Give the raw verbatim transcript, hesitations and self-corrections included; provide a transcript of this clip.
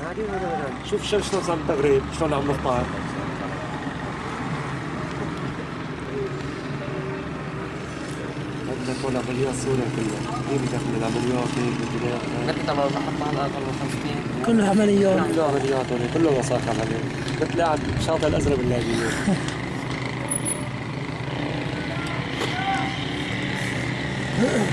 عادي ولا ولا شوف الشمس شلون صار بالتغريب، شلون عم نفطر. بدنا نكون عمليات سوريا كلها، هي بدخل العمليات هيك بالبداية. لكن طبعا بحط على الأقل خمسين. كله عمليات. كله عمليات هون، كله وثائق عمليات. بتلاقي الشاطئ الأزرق باللاجئين.